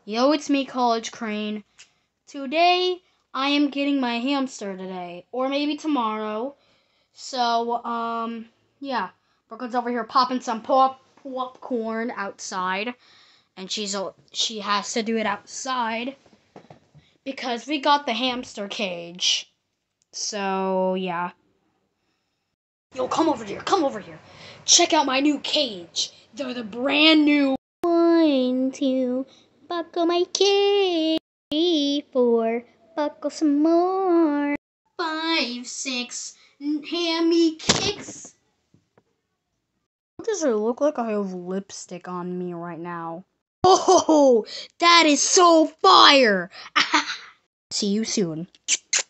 Yo, it's me, College Crane. Today, I am getting my hamster today, or maybe tomorrow. So, yeah. Brooklyn's over here popping some popcorn outside, and she has to do it outside because we got the hamster cage. So, yeah. Yo, come over here, come over here. Check out my new cage. They're the brand new. 1, 2, buckle my cage. 3, 4, buckle some more. 5, 6, hammy kicks. Does it look like I have lipstick on me right now? Oh, that is so fire! See you soon.